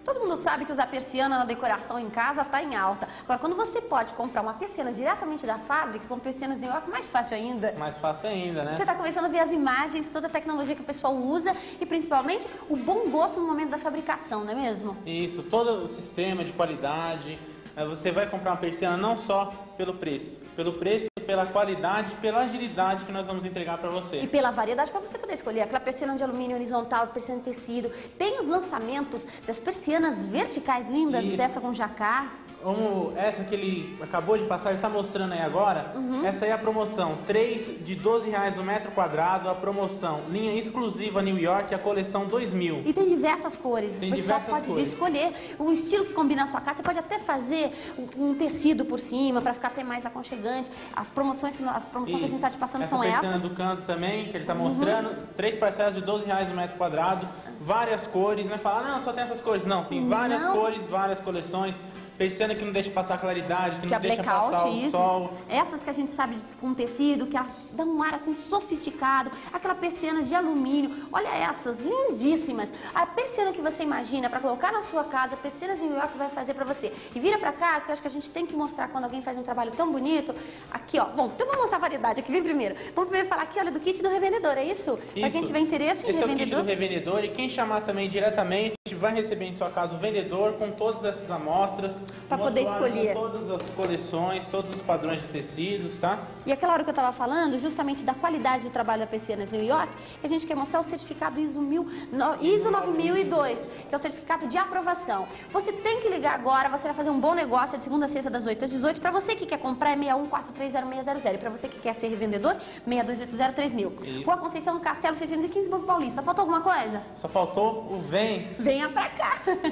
Todo mundo sabe que usar persiana na decoração em casa está em alta. Agora, quando você pode comprar uma persiana diretamente da fábrica, com persianas New York, mais fácil ainda. Mais fácil ainda, né? Você está começando a ver as imagens, toda a tecnologia que o pessoal usa e, principalmente, o bom gosto no momento da fabricação, não é mesmo? Isso, todo o sistema de qualidade. Você vai comprar uma persiana não só pelo preço, pela qualidade, pela agilidade que nós vamos entregar para você. E pela variedade para você poder escolher aquela persiana de alumínio horizontal, persiana de tecido. Tem os lançamentos das persianas verticais lindas, Isso. essa com jacquard. Como essa que ele acabou de passar, ele está mostrando aí agora, essa aí é a promoção, 3 de R$12 o metro quadrado, a promoção, linha exclusiva New York, a coleção 2000. E tem diversas cores, Tem o pessoal diversas pode cores. escolher o estilo que combina na sua casa. Você pode até fazer um tecido por cima para ficar até mais aconchegante. As promoções que a gente está te passando são essa essas. persiana do canto também, que ele está mostrando, 3 parcelas de R$12 o metro quadrado, várias cores, não é falar, não, só tem essas cores, não, tem várias cores, várias coleções. Persiana que não deixa passar claridade, que não deixa passar o sol. Essas que a gente sabe com tecido, que dá um ar assim sofisticado. Aquela persiana de alumínio. Olha essas, lindíssimas. A persiana que você imagina para colocar na sua casa, a persiana New York vai fazer para você. E vira para cá, que eu acho que a gente tem que mostrar quando alguém faz um trabalho tão bonito. Aqui, ó. Bom, então vamos mostrar a variedade aqui, vem primeiro. Vamos primeiro falar aqui, olha, do kit do revendedor, é isso? Para quem tiver interesse em Esse revendedor. é o kit do revendedor e quem chamar também diretamente vai receber em sua casa o vendedor com todas essas amostras. Para poder escolher. Todas as coleções, todos os padrões de tecidos, tá? E aquela hora que eu estava falando, justamente da qualidade de trabalho da Persianas New York, que a gente quer mostrar o certificado ISO 9002, que é o certificado de aprovação. Você tem que ligar agora, você vai fazer um bom negócio, é de segunda a sexta, das 8 às 18. Para você que quer comprar, é 61430600. E para você que quer ser revendedor, 62803000. Rua Conceição do Castelo, 615, Banco Paulista. Faltou alguma coisa? Só faltou o vem. Venha pra cá.